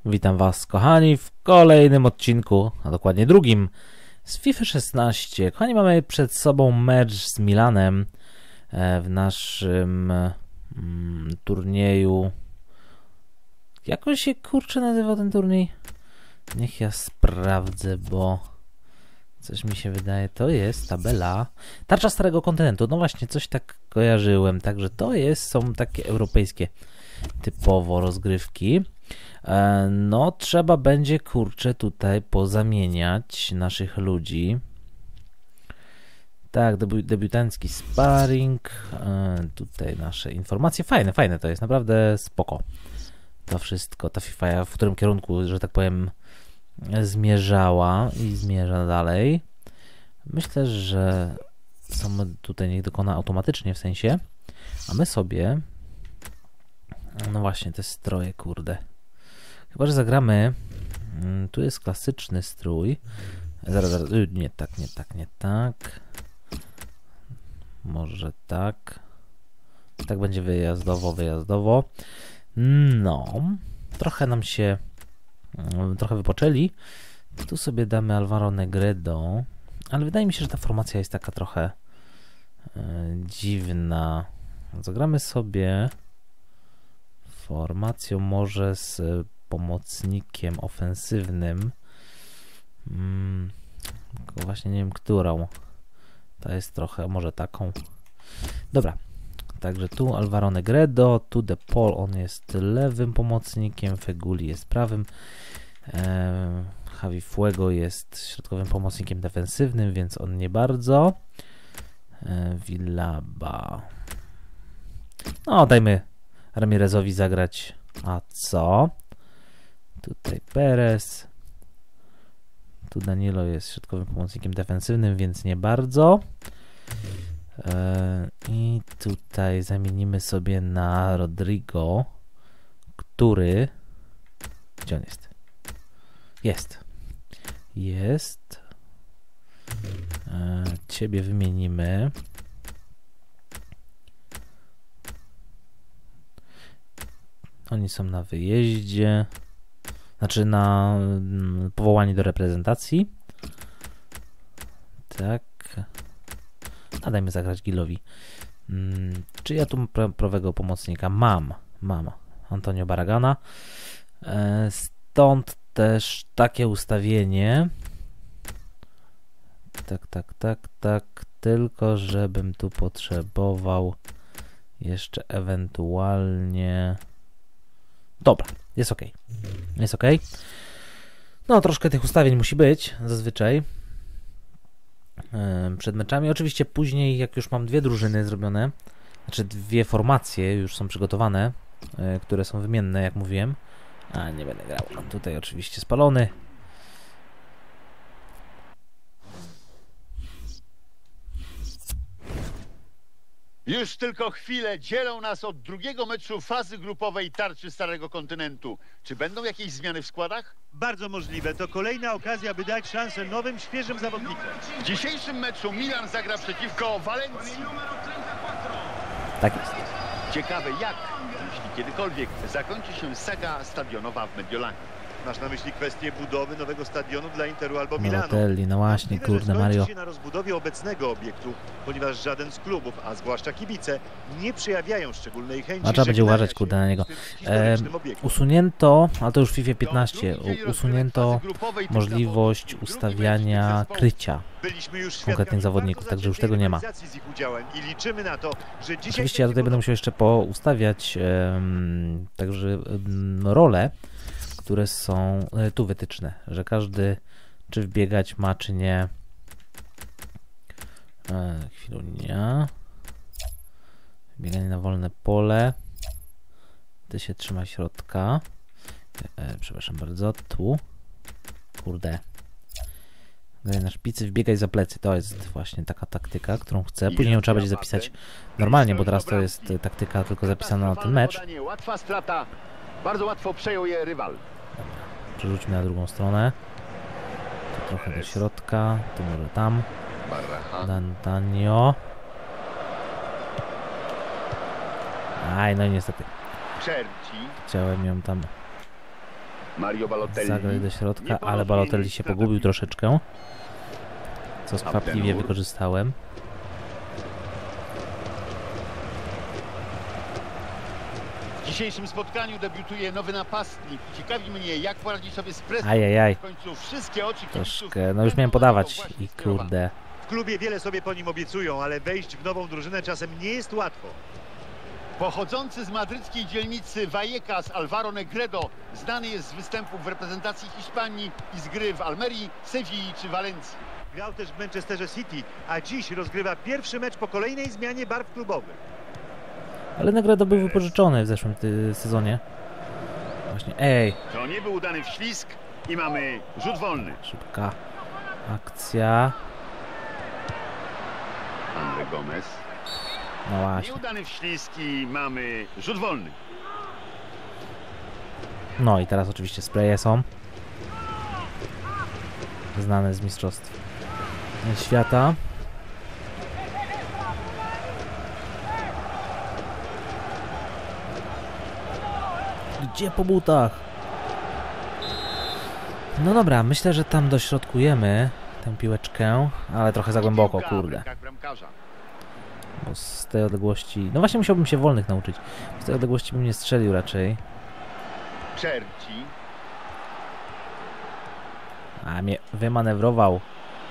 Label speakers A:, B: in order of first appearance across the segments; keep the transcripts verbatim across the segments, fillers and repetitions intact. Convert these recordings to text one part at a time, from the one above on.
A: Witam Was, kochani, w kolejnym odcinku, a dokładnie drugim z FIFA szesnaście. Kochani, mamy przed sobą mecz z Milanem w naszym mm, turnieju. Jak on się, kurczę, nazywał ten turniej? Niech ja sprawdzę, bo coś mi się wydaje. To jest tabela Tarcza Starego Kontynentu. No właśnie, coś tak kojarzyłem. Także to jest, są takie europejskie typowo rozgrywki. No, trzeba będzie, kurczę, tutaj pozamieniać naszych ludzi. Tak, debi debiutancki sparring. Tutaj nasze informacje. Fajne, fajne to jest, naprawdę spoko. To wszystko, ta FIFA, w którym kierunku, że tak powiem, zmierzała i zmierza dalej. Myślę, że są tutaj niech dokona automatycznie, w sensie, a my sobie, no właśnie, te stroje, kurde. Chyba że zagramy, tu jest klasyczny strój, zaraz, zaraz, nie tak, nie tak, nie tak, może tak, tak będzie wyjazdowo, wyjazdowo. No, trochę nam się, trochę wypoczęli. Tu sobie damy Alvaro Negredo, ale wydaje mi się, że ta formacja jest taka trochę e, dziwna. Zagramy sobie formacją może z pomocnikiem ofensywnym. Hmm, tylko właśnie nie wiem, którą. Ta jest trochę, może taką. Dobra. Także tu Alvaro Negredo, tu De Paul, on jest lewym pomocnikiem, Feguli jest prawym, e, Javi Fuego jest środkowym pomocnikiem defensywnym, więc on nie bardzo. E, Villalba. No, dajmy Ramirezowi zagrać. A co? Tutaj Perez. Tu Danilo jest środkowym pomocnikiem defensywnym, więc nie bardzo. I tutaj zamienimy sobie na Rodrigo, który... Gdzie on jest? Jest. Jest. Ciebie wymienimy. Oni są na wyjeździe. Znaczy na powołanie do reprezentacji. Tak. A dajmy zagrać Gilowi. Hmm, czy ja tu prawego pomocnika mam? Mam. Antonio Barragana. E, stąd też takie ustawienie. Tak, tak, tak, tak. Tylko żebym tu potrzebował jeszcze ewentualnie... Dobra, jest ok. Jest ok. No, troszkę tych ustawień musi być zazwyczaj przed meczami. Oczywiście później, jak już mam dwie drużyny zrobione, znaczy dwie formacje już są przygotowane, które są wymienne, jak mówiłem. A, nie będę grał. Mam tutaj oczywiście spalony.
B: Już tylko chwilę dzielą nas od drugiego meczu fazy grupowej Tarczy Starego Kontynentu. Czy będą jakieś zmiany w składach?
C: Bardzo możliwe. To kolejna okazja, by dać szansę nowym, świeżym zawodnikom.
B: W dzisiejszym meczu Milan zagra przeciwko Walencji.
A: Tak jest.
B: Ciekawe jak, jeśli kiedykolwiek, zakończy się saga stadionowa w Mediolanie.
C: Masz na myśli kwestię budowy nowego stadionu dla Interu albo Milanu?
A: Balotelli, no właśnie,
C: Możliwe,
A: kurde,
C: że
A: Mario.
C: się na rozbudowie obecnego obiektu, ponieważ żaden z klubów, a zwłaszcza kibice, nie przejawiają szczególnej chęci.
A: A trzeba będzie uważać, kurde, na niego. E, usunięto, ale to już w FIFA piętnaście, usunięto możliwość ustawiania krycia konkretnych zawodników, także już tego nie ma. Oczywiście ja tutaj będę musiał jeszcze poustawiać um, także um, role, które są e, tu wytyczne, że każdy czy wbiegać ma, czy nie. E, chwilunia. Bieganie na wolne pole. Ty się trzyma środka. E, przepraszam bardzo, tu. Kurde. Graj na szpicy, wbiegaj za plecy. To jest właśnie taka taktyka, którą chcę. Później ją trzeba będzie zapisać normalnie, bo teraz to jest taktyka tylko zapisana na ten mecz.
B: Łatwa strata. Bardzo łatwo przejął je rywal.
A: Przerzućmy na drugą stronę. Tu trochę do środka. Tu może tam. Dantanio. Aj, no i niestety. Chciałem ją tam
B: Mario Balotelli.
A: Zagrać do środka, ale Balotelli się pogubił troszeczkę. Co skwapliwie wykorzystałem.
B: W dzisiejszym spotkaniu debiutuje nowy napastnik. Ciekawi mnie, jak poradzi sobie z presją.
A: Ajajaj.
B: W końcu wszystkie oczy kibiców
A: Troszkę, no już miałem podawać i kurde.
C: W klubie wiele sobie po nim obiecują, ale wejść w nową drużynę czasem nie jest łatwo.
B: Pochodzący z madryckiej dzielnicy Vallecas Alvaro Negredo znany jest z występów w reprezentacji Hiszpanii i z gry w Almerii, Sewilli czy Walencji.
C: Grał też w Manchesterze City, a dziś rozgrywa pierwszy mecz po kolejnej zmianie barw klubowych.
A: Ale Negredo był wypożyczony w zeszłym ty- sezonie. Właśnie, ej.
B: To nie był udany wślizg i mamy rzut wolny.
A: Szybka akcja.
B: Andre Gomez.
A: No właśnie.
B: Nieudany wślizg i mamy rzut wolny.
A: No i teraz oczywiście spreje są. Znane z mistrzostw świata. Gdzie po butach? No dobra, myślę, że tam dośrodkujemy tę piłeczkę, ale trochę za głęboko, kurde. Bo z tej odległości... No właśnie musiałbym się wolnych nauczyć. Z tej odległości bym nie strzelił raczej.
B: Czerci.
A: A mnie wymanewrował.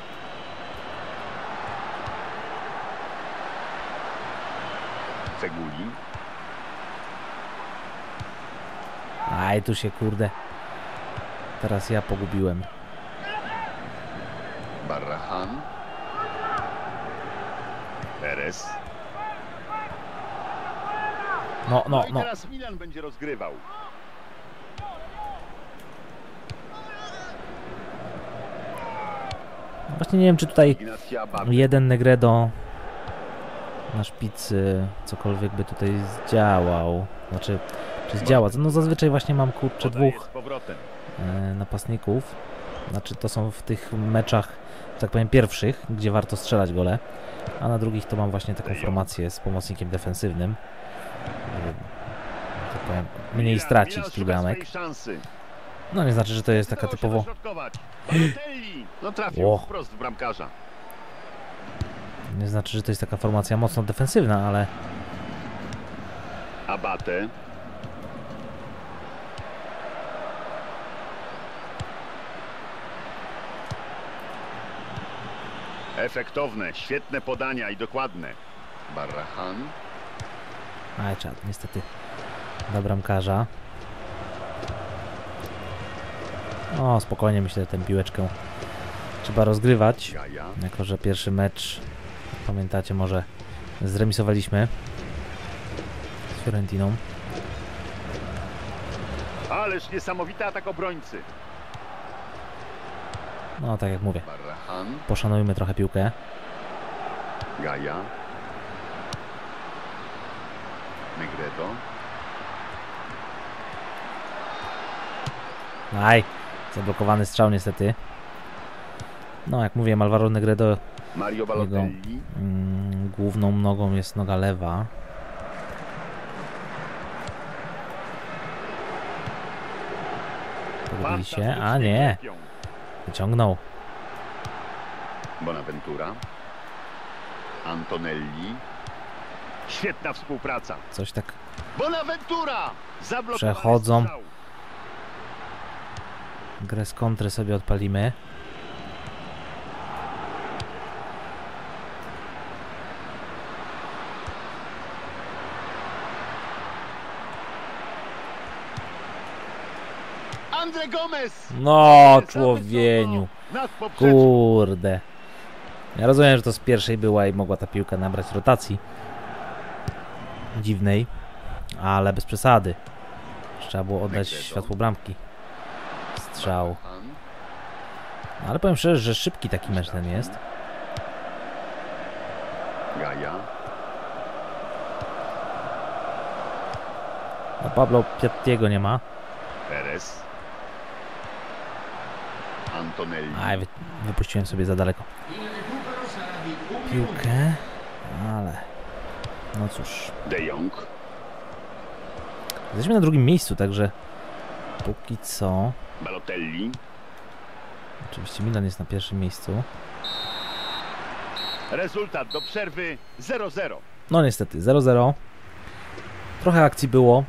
B: Ceguli.
A: Aj, tu się kurde. Teraz ja pogubiłem.
B: Barrahan. Perez.
A: No, no,
B: No i
A: no.
B: teraz Milan będzie rozgrywał.
A: Właśnie nie wiem, czy tutaj
B: Ignacia Baby.
A: jeden Negredo na szpicy cokolwiek by tutaj zdziałał. Znaczy, czy zdziała? No zazwyczaj właśnie mam kurczę
B: Podaje
A: dwóch
B: z powrotem.
A: e, napastników. Znaczy to są w tych meczach, tak powiem, pierwszych, gdzie warto strzelać gole. A na drugich to mam właśnie taką formację z pomocnikiem defensywnym. Żeby, tak powiem, mniej
B: Milan,
A: stracić
B: Milan
A: tych
B: szuka
A: bramek.
B: swojej szansy.
A: No nie znaczy, że to jest taka
B: Udało się
A: typowo...
B: dośrodkować. Balotelli. No trafił
A: O.
B: wprost w bramkarza.
A: Nie znaczy, że to jest taka formacja mocno defensywna, ale...
B: Abate. Efektowne, świetne podania i dokładne. Barrahan.
A: Aj, czad, niestety do bramkarza. O, spokojnie, myślę, że tę piłeczkę trzeba rozgrywać.
B: Gaja.
A: Jako że pierwszy mecz, pamiętacie, może zremisowaliśmy z Fiorentiną.
B: Ależ niesamowity atak obrońcy.
A: No, tak jak mówię,
B: Barrahan.
A: poszanujmy trochę piłkę.
B: Gaja. Negredo.
A: Aj, zablokowany strzał niestety. No, jak mówiłem, Alvaro Negredo,
B: Mario Balotelli.
A: mm, główną nogą jest noga lewa. Pogubili się, a nie, wyciągnął.
B: Bonaventura. Antonelli. Świetna współpraca.
A: Coś tak
B: Bonaventura! Zablokowany
A: Przechodzą.
B: strzał.
A: grę z kontry sobie odpalimy.
B: Andre Gomez!
A: No, człowieniu.
B: Nad poprzeczką.
A: Kurde. Ja rozumiem, że to z pierwszej była i mogła ta piłka nabrać rotacji dziwnej, ale bez przesady. Trzeba było oddać światło bramki. Strzał. No, ale powiem szczerze, że szybki taki mecz ten jest.
B: Gaja.
A: No, Pablo Piattiego nie ma.
B: Perez. Antonelli.
A: Aj, wy, wypuściłem sobie za daleko piłkę, ale no cóż.
B: De Jong.
A: Jesteśmy na drugim miejscu, także póki co.
B: Balotelli.
A: Oczywiście Milan jest na pierwszym miejscu.
B: Rezultat do przerwy zero zero.
A: No niestety zero zero. Trochę akcji było.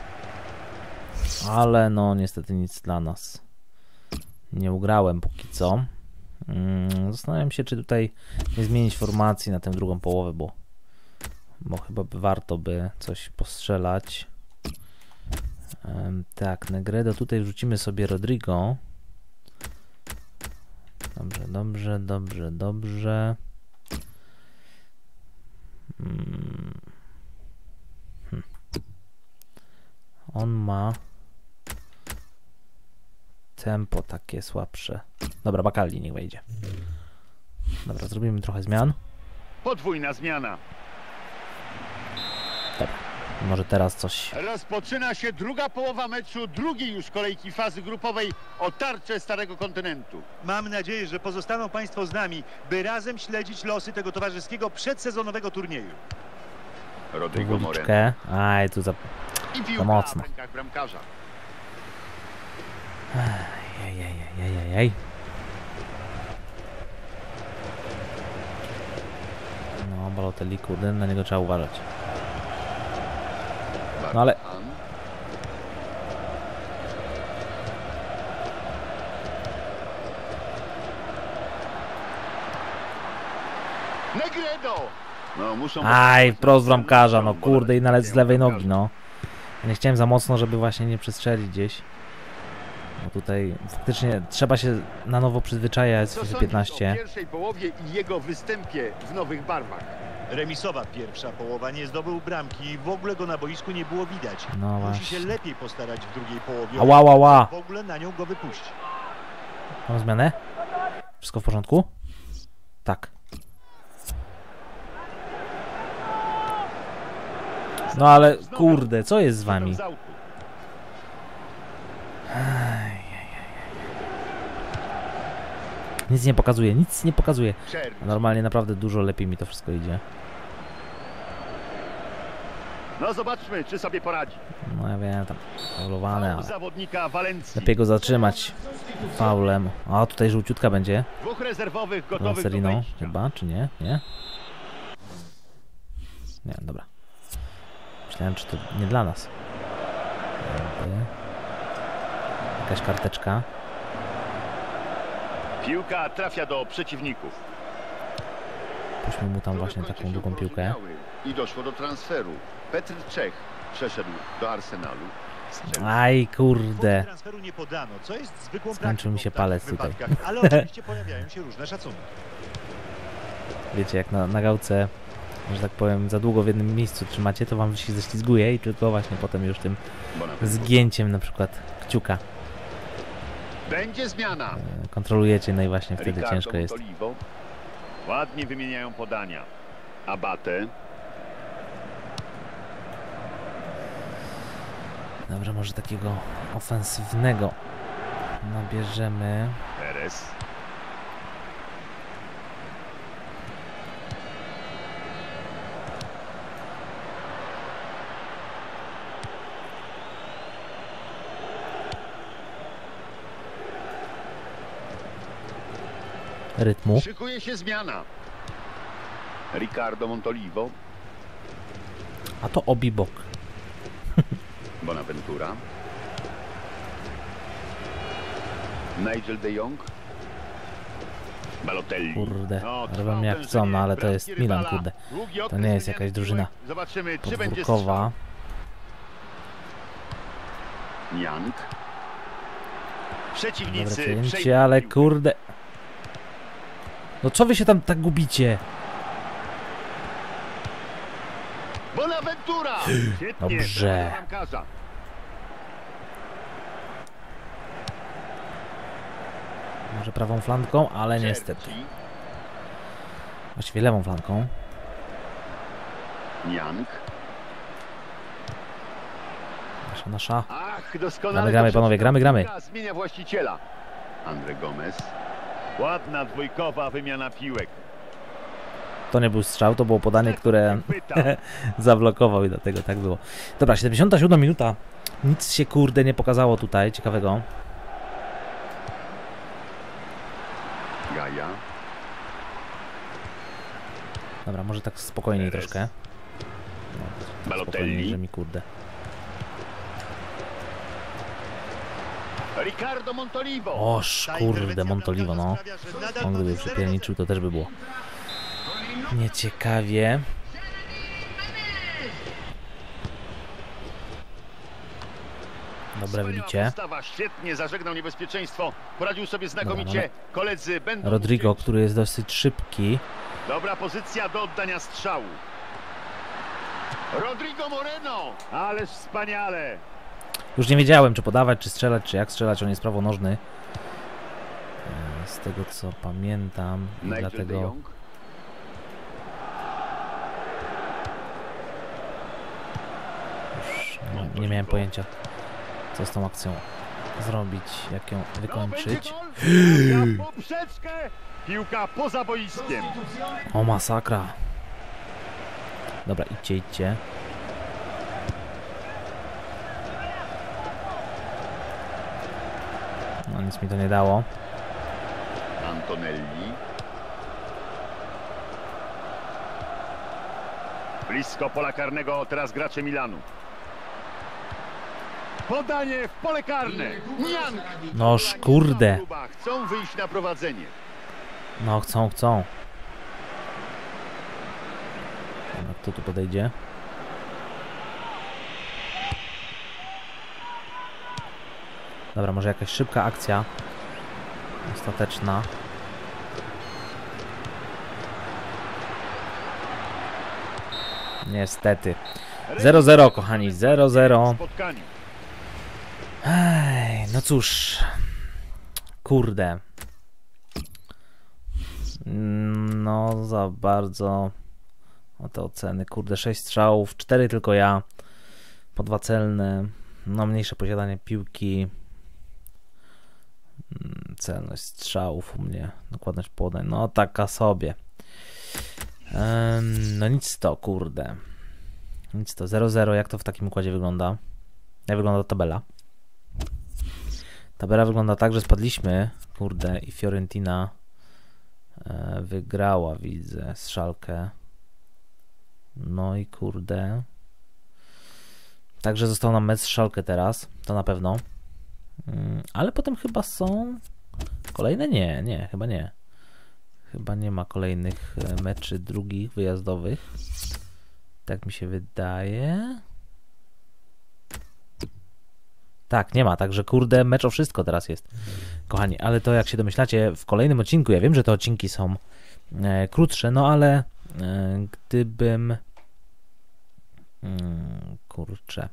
A: Ale no niestety nic dla nas. Nie ugrałem póki co. Hmm, zastanawiam się, czy tutaj nie zmienić formacji na tę drugą połowę, bo, bo chyba by warto by coś postrzelać. Um, tak, Negredo, tutaj wrzucimy sobie Rodrigo. Dobrze, dobrze, dobrze, dobrze. Hmm. Hm. On ma tempo takie słabsze. Dobra, Bakalli niech wejdzie. Dobra, zrobimy trochę zmian.
B: Podwójna zmiana.
A: Dobra, może teraz coś.
B: Rozpoczyna się druga połowa meczu, drugiej już kolejki fazy grupowej o tarczę Starego Kontynentu.
C: Mam nadzieję, że pozostaną Państwo z nami, by razem śledzić losy tego towarzyskiego przedsezonowego turnieju.
B: Rodrigo Moreno.
A: Wuliczkę. Aj, tu za...
B: I
A: za
B: piłka
A: mocno.
B: w rękach bramkarza.
A: Ejejejejejejej. No, Balotelli, kurde, na niego trzeba uważać. No ale...
B: Negredo! No, muszą...
A: Aj, wprost bramkarza, no kurde, i nalec z lewej nogi, no. Ja nie chciałem za mocno, żeby właśnie nie przestrzelić gdzieś. Bo tutaj faktycznie trzeba się na nowo przyzwyczajać
B: Co
A: w
B: sądzisz
A: piętnaście.
B: o pierwszej połowie i jego występie w nowych barwach?
C: Remisowa pierwsza połowa, nie zdobył bramki i w ogóle go na boisku nie było widać.
A: No
C: Musi
A: właśnie.
C: się lepiej postarać w drugiej połowie.
A: Ała, ała, ała.
C: W ogóle na nią go wypuści.
A: Mam zmianę? Wszystko w porządku? Tak. No ale kurde, co jest z wami? Nic nie pokazuje, nic nie pokazuje. A normalnie naprawdę dużo lepiej mi to wszystko idzie.
B: No zobaczmy, czy sobie poradzi.
A: No ja wiem, tam faulowane, ale
B: Zawodnika Walencji.
A: lepiej go zatrzymać faulem. A tutaj żółciutka będzie.
B: Dwóch rezerwowych gotowych do
A: Serino
B: wejścia.
A: chyba, czy nie? Nie? Nie, dobra. Myślałem, czy to nie dla nas. Jakaś karteczka.
B: Piłka trafia do przeciwników.
A: Puśćmy mu tam właśnie taką długą piłkę.
B: I doszło do transferu. Petr Czech przeszedł do Arsenalu.
A: Aj, kurde.
C: Transferu nie podano, co jest zwykłą
A: Skończył mi się palec tutaj.
C: Ale oczywiście pojawiają się różne szacunki.
A: Wiecie, jak na, na gałce, że tak powiem, za długo w jednym miejscu trzymacie, to wam się ześlizguje i tylko właśnie potem już tym zgięciem na przykład kciuka
B: Będzie zmiana.
A: e, kontrolujecie, no i właśnie wtedy
B: Ricardo
A: ciężko jest.
B: Montolivo. Ładnie wymieniają podania. Abate.
A: Dobra, może takiego ofensywnego nabierzemy.
B: Perez.
A: Rytmu.
B: Szykuje się zmiana. Ricardo Montolivo.
A: A to obi bok.
B: Bonaventura. Nigel de Jong. Balotelli.
A: Kurde,
B: No,
A: robią jak chcą, no ale to jest Milan, kurde. To nie jest jakaś drużyna
B: Zobaczymy, czy będzie
A: podwórkowa.
B: Young.
A: Dobre
B: Przeciwnicy
A: przyjęcie, ale kurde. No co wy się tam tak gubicie?
B: Bonaventura. Świetnie,
A: Dobrze.
B: bramkarza.
A: Może prawą flanką, ale niestety. Właściwie lewą flanką.
B: Young.
A: Nasza, nasza.
B: Ach, doskonale.
A: Gramy, gramy, panowie, gramy, gramy.
B: Zmienia właściciela. Andre Gomez. Ładna dwójkowa wymiana piłek.
A: To nie był strzał, to było podanie, które zablokował i dlatego tak było. Dobra, siedemdziesiąta siódma minuta. Nic się kurde nie pokazało tutaj ciekawego.
B: Gaja.
A: Dobra, może tak spokojniej
B: Perez.
A: troszkę. No,
B: Balotelli.
A: spokojniej, że mi kurde.
B: Ricardo Montolivo.
A: O,
C: Ta
A: kurde,
C: interwencja
A: Montolivo, no.
C: bramkarza sprawia, że nadal
A: On gdyby
C: mamy zero
A: przypierniczył, to też by było nieciekawie. Dobre wybicie.
B: Postawa świetnie zażegnał niebezpieczeństwo. Poradził sobie znakomicie.
A: Dobra,
B: Koledzy będą
A: Rodrigo,
B: mówić.
A: który jest dosyć szybki.
B: Dobra pozycja do oddania strzału. Rodrigo Moreno. Ależ wspaniale.
A: Już nie wiedziałem, czy podawać, czy strzelać, czy jak strzelać. On jest prawonożny. E, Z tego co pamiętam. I
B: Nigel de
A: dlatego
B: Jong.
A: już nie, nie miałem pojęcia, co z tą akcją zrobić, jak ją wykończyć.
B: No, będzie gol. Na poprzeczkę. Piłka poza boiskiem.
A: O, masakra. Dobra, idźcie, idźcie. No, nic mi to nie dało.
B: Antonelli. Blisko pola karnego teraz gracze Milanu. Podanie w pole karne. Niang.
A: Noż, kurde.
B: Chcą wyjść na prowadzenie.
A: No, chcą, chcą. Dobra, kto tu podejdzie? Dobra, może jakaś szybka akcja. Ostateczna. Niestety. zero zero, kochani, zero zero. Ej, no cóż. Kurde. No, za bardzo. O te oceny. Kurde, sześć strzałów, cztery tylko ja. Po dwa celne. No, mniejsze posiadanie piłki. Celność strzałów u mnie. Dokładność podań. No, taka sobie. Um, no nic to, kurde. Nic to. zero zero. Jak to w takim układzie wygląda? Jak wygląda tabela? Tabela wygląda tak, że spadliśmy. Kurde, i Fiorentina e, wygrała, widzę, z Schalke. No i kurde. Także został nam mecz z Schalke teraz. To na pewno. Mm, ale potem chyba są kolejne? Nie, nie, chyba nie. Chyba nie ma kolejnych meczy drugich, wyjazdowych. Tak mi się wydaje. Tak, nie ma, także kurde, mecz o wszystko teraz jest. Kochani, ale to jak się domyślacie, w kolejnym odcinku, ja wiem, że te odcinki są e, krótsze, no ale e, gdybym mm, kurczę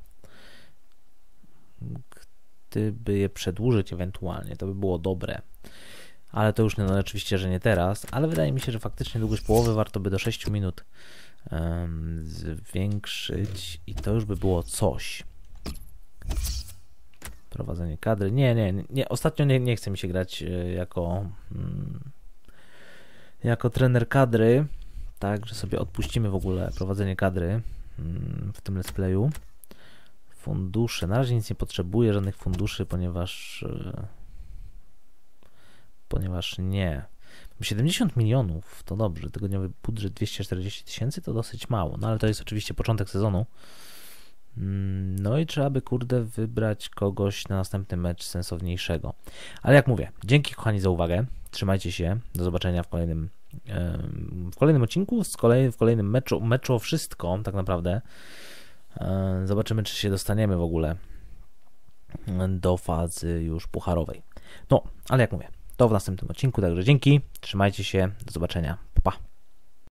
A: gdyby je przedłużyć ewentualnie, to by było dobre. Ale to już no, oczywiście, że nie teraz, ale wydaje mi się, że faktycznie długość połowy warto by do sześciu minut um, zwiększyć i to już by było coś. Prowadzenie kadry. Nie, nie, nie. Ostatnio nie, nie chce mi się grać jako mm, jako trener kadry, tak, że sobie odpuścimy w ogóle prowadzenie kadry mm, w tym let's playu. Fundusze. Na razie nic nie potrzebuję, żadnych funduszy, ponieważ yy, ponieważ nie. siedemdziesiąt milionów to dobrze, tygodniowy budżet dwieście czterdzieści tysięcy to dosyć mało, no ale to jest oczywiście początek sezonu. No i trzeba by, kurde, wybrać kogoś na następny mecz sensowniejszego. Ale jak mówię, dzięki kochani za uwagę. Trzymajcie się. Do zobaczenia w kolejnym w kolejnym odcinku, z kolei, w kolejnym meczu, meczu o wszystko tak naprawdę. Zobaczymy, czy się dostaniemy w ogóle do fazy już pucharowej. No, ale jak mówię, to w następnym odcinku, także dzięki. Trzymajcie się. Do zobaczenia.